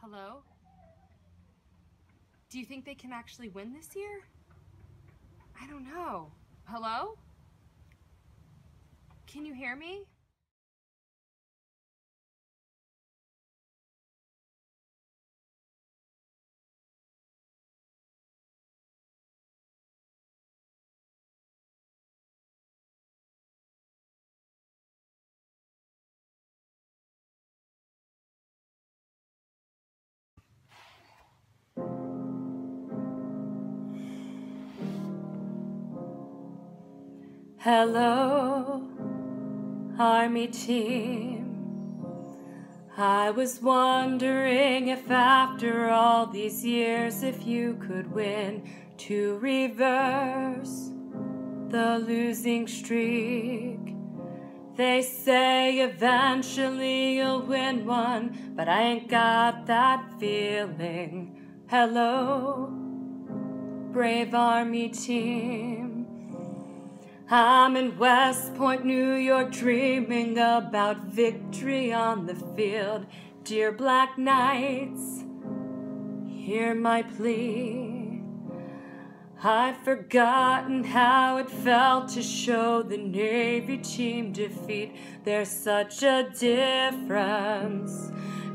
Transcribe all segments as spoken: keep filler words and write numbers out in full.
Hello? Do you think they can actually win this year? I don't know. Hello? Can you hear me? Hello, Army team. I was wondering if after all these years, if you could win to reverse the losing streak. They say eventually you'll win one, but I ain't got that feeling. Hello, brave Army team. I'm in West Point, New York, dreaming about victory on the field. Dear Black Knights, hear my plea. I've forgotten how it felt to show the Navy team defeat. There's such a difference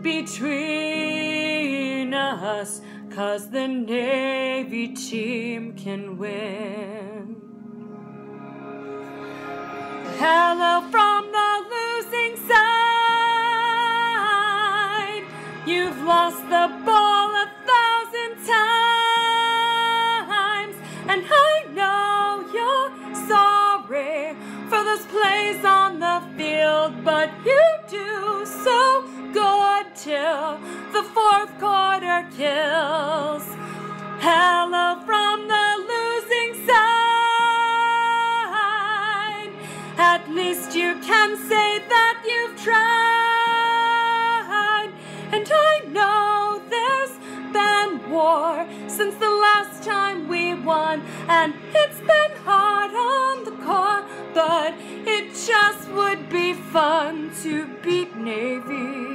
between us, 'cause the Navy team can win. Hello from the losing side. You've lost the ball a thousand times, and I know you're sorry for those plays on the field, but you do so good till the fourth quarter kills. Hello from the losing side. At least you can say that you've tried. And I know there's been war since the last time we won, and it's been hard on the core, but it just would be fun to beat Navy.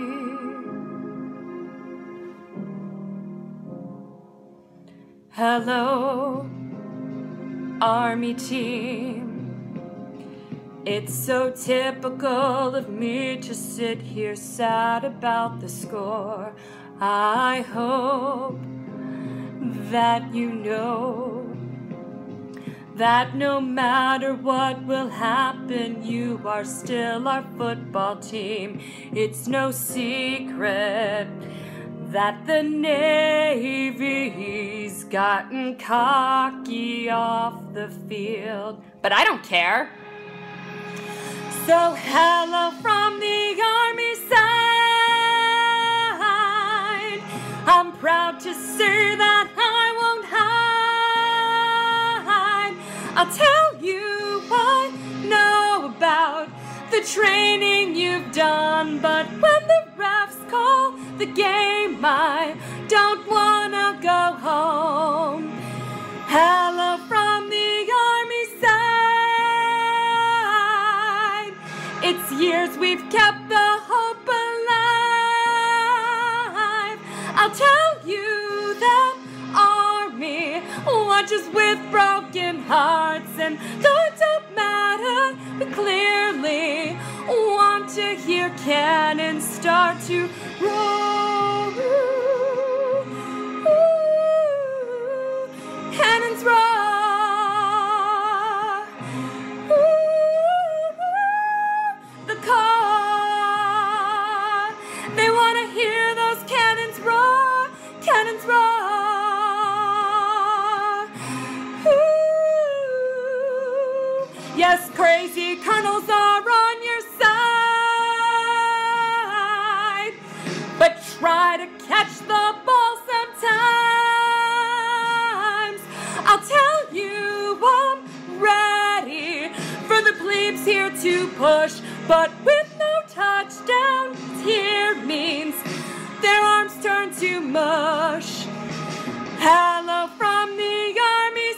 Hello, Army team. It's so typical of me to sit here sad about the score. I hope that you know that no matter what will happen, you are still our football team. It's no secret that the Navy's gotten cocky off the field, but I don't care. So hello from the Army side. I'm proud to say that I won't hide. I'll tell you I know about the training you've done, but when the refs call the game, I don't wanna go home. Hello from the Army side. It's years we've kept the hope alive. I'll tell you that Army watches with broken hearts, and though it don't matter, we clearly want to hear cannons start to roar. Cannons roar. They want to hear those cannons roar, cannons roar. Ooh. Yes, crazy colonels are on your side, but try to catch the ball sometimes. I'll tell you I'm ready for the plebes here to push, but with no touchdowns here means their arms turn to mush. Hello from the Army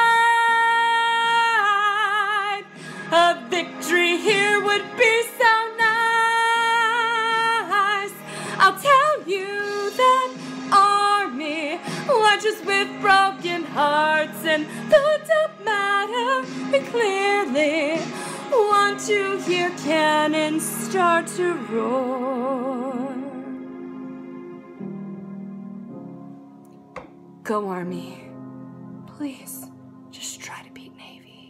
side. A victory here would be so nice. I'll tell you that marches with broken hearts, and though it don't matter, we clearly want to hear cannons start to roar. Go Army, please just try to beat Navy.